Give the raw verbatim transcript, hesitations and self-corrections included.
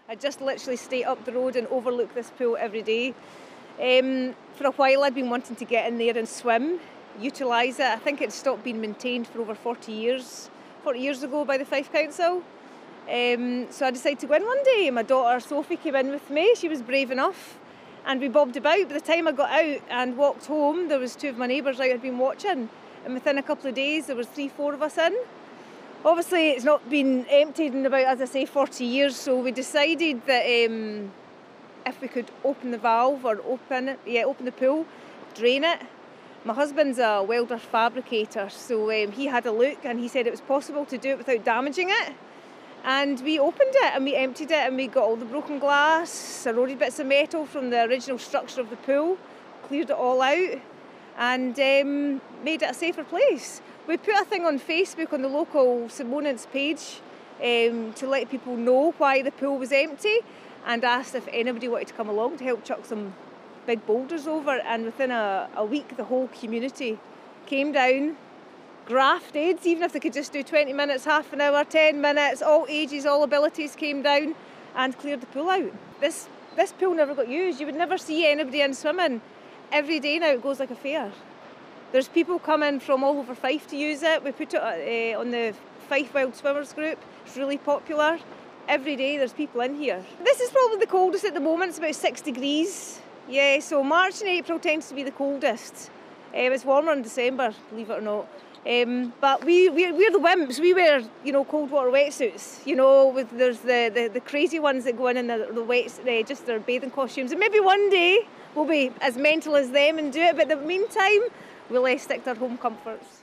I just literally stay up the road and overlook this pool every day. Um, for a while I'd been wanting to get in there and swim, utilise it. I think it stopped being maintained for over forty years, forty years ago by the Fife Council. Um, so I decided to go in one day. My daughter Sophie came in with me, she was brave enough, and we bobbed about. By the time I got out and walked home, there was two of my neighbours out had been watching, and within a couple of days there was three, four of us in. Obviously it's not been emptied in about, as I say, forty years, so we decided that um, if we could open the valve or open it, yeah, open the pool, drain it. My husband's a welder fabricator, so um, he had a look and he said it was possible to do it without damaging it. And we opened it and we emptied it, and we got all the broken glass, eroded bits of metal from the original structure of the pool, cleared it all out, and um, made it a safer place. We put a thing on Facebook on the local St Monans page um, to let people know why the pool was empty, and asked if anybody wanted to come along to help chuck some big boulders over. And within a, a week the whole community came down, grafted, even if they could just do twenty minutes, half an hour, ten minutes, all ages, all abilities came down and cleared the pool out. This, this pool never got used. You would never see anybody in swimming. Every day now it goes like a fair. There's people coming from all over Fife to use it. We put it uh, on the Fife Wild Swimmers group. It's really popular. Every day there's people in here. This is probably the coldest at the moment. It's about six degrees. Yeah, so March and April tends to be the coldest. Um, it's warmer in December, believe it or not. Um, but we, we're, we're the wimps. We wear, you know, cold water wetsuits. You know, with there's the, the, the crazy ones that go in in the, the wets, uh, just their bathing costumes. And maybe one day we'll be as mental as them and do it. But in the meantime, we'll uh, stick to our home comforts.